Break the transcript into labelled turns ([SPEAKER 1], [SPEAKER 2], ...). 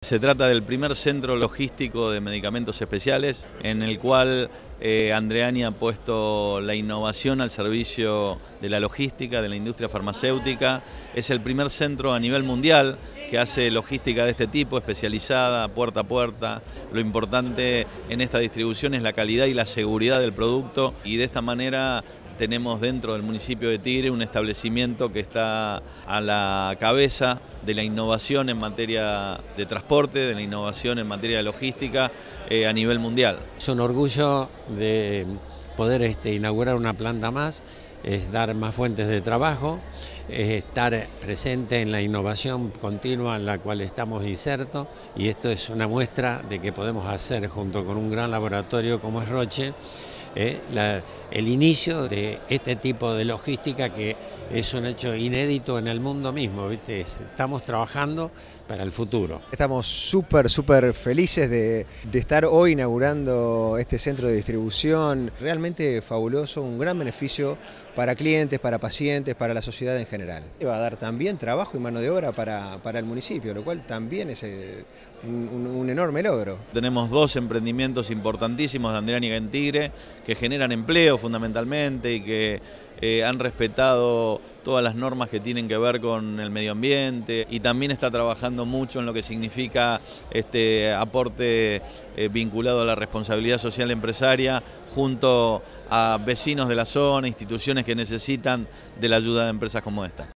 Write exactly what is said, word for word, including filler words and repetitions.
[SPEAKER 1] Se trata del primer centro logístico de medicamentos especiales en el cual eh, Andreani ha puesto la innovación al servicio de la logística, de la industria farmacéutica. Es el primer centro a nivel mundial que hace logística de este tipo, especializada, puerta a puerta. Lo importante en esta distribución es la calidad y la seguridad del producto, y de esta manera tenemos dentro del municipio de Tigre un establecimiento que está a la cabeza de la innovación en materia de transporte, de la innovación en materia de logística eh, a nivel mundial.
[SPEAKER 2] Es un orgullo de poder este, inaugurar una planta más, es dar más fuentes de trabajo, es estar presente en la innovación continua en la cual estamos insertos, y esto es una muestra de que podemos hacer junto con un gran laboratorio como es Roche Eh, la, el inicio de este tipo de logística, que es un hecho inédito en el mundo mismo, ¿viste? Estamos trabajando para el futuro.
[SPEAKER 3] Estamos súper, súper felices de, de estar hoy inaugurando este centro de distribución, realmente fabuloso, un gran beneficio para clientes, para pacientes, para la sociedad en general. Va a dar también trabajo y mano de obra para, para el municipio, lo cual también es eh, un, un, un enorme logro.
[SPEAKER 1] Tenemos dos emprendimientos importantísimos de Andreani en Tigre que generan empleo fundamentalmente y que eh, han respetado todas las normas que tienen que ver con el medio ambiente, y también está trabajando mucho en lo que significa este aporte eh, vinculado a la responsabilidad social empresaria junto a vecinos de la zona, instituciones que necesitan de la ayuda de empresas como esta.